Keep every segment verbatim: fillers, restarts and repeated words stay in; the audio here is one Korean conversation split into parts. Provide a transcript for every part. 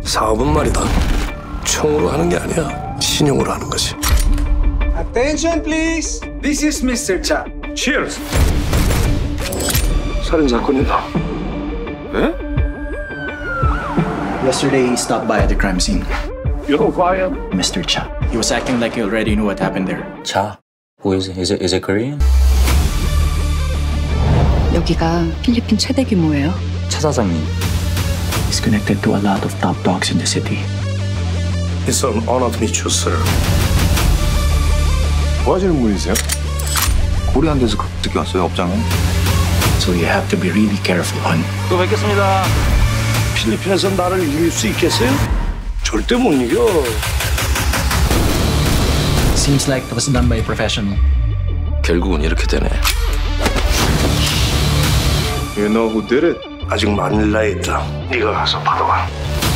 사업은 말이다. 총으로 하는 게 아니야. 신용으로 하는 것이. Attention, please. This is Mister Cha. Cheers. 살인 사건이다. 네? Yesterday, he stopped by at the crime scene. You're quiet. Mister Cha. He was acting like he already knew what happened there. Cha? Who is it? Is it, is it Korean? 여기가 필리핀 최대 규모예요. 차 사장님. He's connected to a lot of top dogs in the city. It's an honor to meet you, sir. 뭐 하시는 분이세요? 코리안 데서 어떻게 왔어요, 업장에? So you have to be really careful, hon. 또 뵙겠습니다. 필리핀에서 나를 이길 수 있겠어요? 절대 못 이겨. Seems like it was done by a professional. 결국은 이렇게 되네. You know who did it? 아직 마닐라에 있다. 네가 가서 받아와.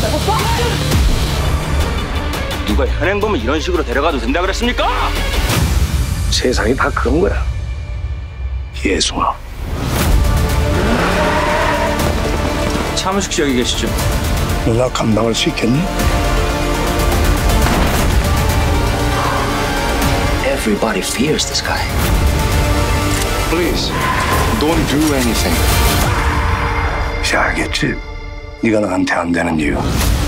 누가 현행범을 이런 식으로 데려가도 된다 그랬습니까? 세상이 다 그런 거야. 예수아. 차문식 씨 여기 계시죠? 너 나 감당할 수 있겠니? Everybody fears this guy. Please, don't do anything. 이제 알겠지? 네가 나한테 안 되는 이유.